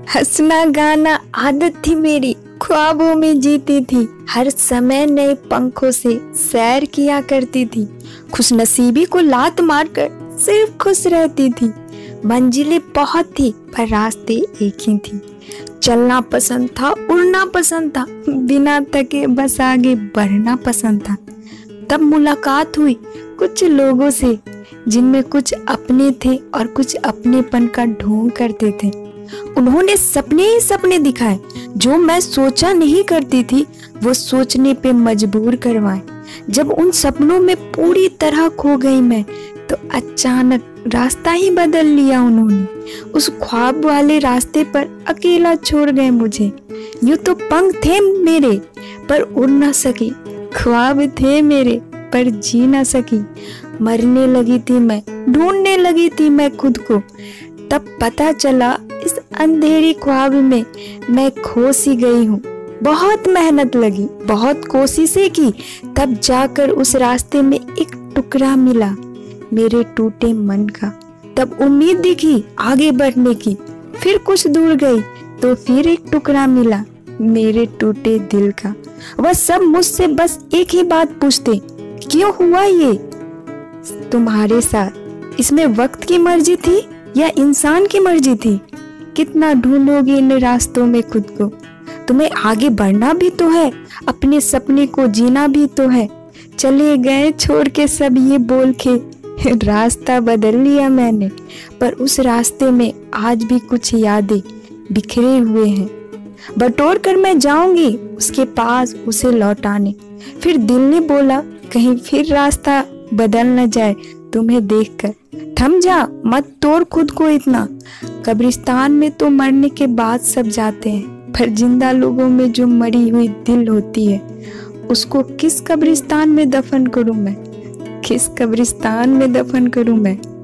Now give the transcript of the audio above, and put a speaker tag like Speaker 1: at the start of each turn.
Speaker 1: हंसना गाना आदत थी मेरी, ख्वाबों में जीती थी, हर समय नए पंखों से सैर किया करती थी। खुशनसीबी को लात मारकर सिर्फ खुश रहती थी। मंजिलें बहुत थी पर रास्ते एक ही थी। चलना पसंद था, उड़ना पसंद था, बिना थके बस आगे बढ़ना पसंद था। तब मुलाकात हुई कुछ लोगों से जिनमें कुछ अपने थे और कुछ अपनेपन का ढोंग करते थे। उन्होंने सपने ही सपने दिखाए, जो मैं सोचा नहीं करती थी वो सोचने पे मजबूर करवाए। जब उन सपनों में पूरी तरह खो गई मैं, तो अचानक रास्ता ही बदल लिया उन्होंने। उस ख्वाब वाले रास्ते पर अकेला छोड़ गए मुझे। यूं तो पंख थे मेरे पर उड़ ना सकी, ख्वाब थे मेरे पर जी ना सकी। मरने लगी थी मैं, ढूंढने लगी थी मैं खुद को। तब पता चला इस अंधेरी ख्वाब में मैं खो सी गई हूँ। बहुत मेहनत लगी, बहुत कोशिशें की, तब जाकर उस रास्ते में एक टुकड़ा मिला मेरे टूटे मन का। तब उम्मीद दिखी आगे बढ़ने की। फिर कुछ दूर गई तो फिर एक टुकड़ा मिला मेरे टूटे दिल का। वह सब मुझसे बस एक ही बात पूछते, क्यों हुआ ये तुम्हारे साथ? इसमें वक्त की मर्जी थी या इंसान की मर्जी थी? कितना ढूंढोगे इन रास्तों में खुद को? तुम्हें आगे बढ़ना भी तो है, अपने सपने को जीना भी तो है। चले गए छोड़ के सब ये बोल के, रास्ता बदल लिया मैंने, पर उस रास्ते में आज भी कुछ यादें बिखरे हुए हैं। बटोर कर मैं जाऊंगी उसके पास उसे लौटाने। फिर दिल ने बोला कहीं फिर रास्ता बदल न जाए तुम्हें देखकर। थम जा, मत तोड़ खुद को इतना। कब्रिस्तान में तो मरने के बाद सब जाते हैं, पर जिंदा लोगों में जो मरी हुई दिल होती है, उसको किस कब्रिस्तान में दफन करूं मैं? किस कब्रिस्तान में दफन करूं मैं?